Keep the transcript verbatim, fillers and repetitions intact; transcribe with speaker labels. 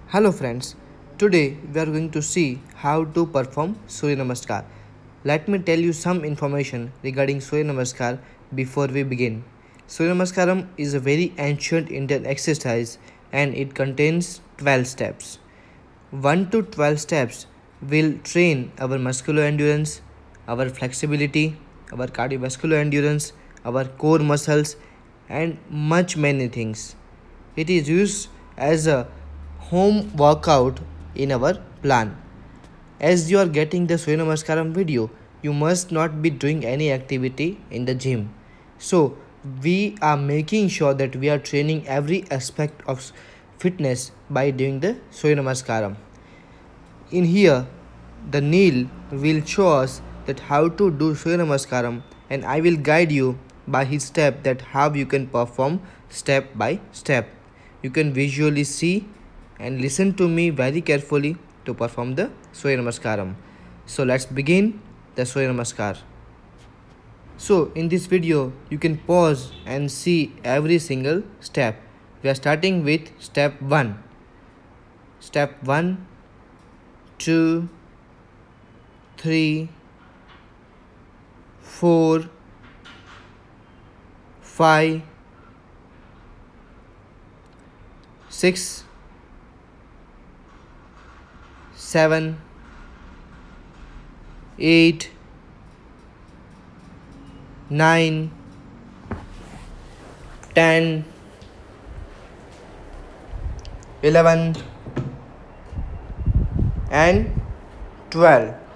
Speaker 1: Hello friends, today we are going to see how to perform Surya-namaskar. Let me tell you some information regarding Surya-namaskar before we begin. Surya-namaskaram is a very ancient Indian exercise and it contains twelve steps. one to twelve steps will train our muscular endurance, our flexibility, our cardiovascular endurance, our core muscles and much many things. It is used as a home workout in our plan. As you are getting the Surya-namaskaram video, you must not be doing any activity in the gym. So we are making sure that we are training every aspect of fitness by doing the Surya-namaskaram. In here, the Neil will show us that how to do Surya-namaskaram and I will guide you by his step that how you can perform step by step. You can visually see and listen to me very carefully to perform the Surya-namaskaram. So let's begin the Surya-namaskar. So in this video, you can pause and see every single step. We are starting with step one. Step one, two, three, four, five, six, seven, eight, nine, ten, eleven and twelve.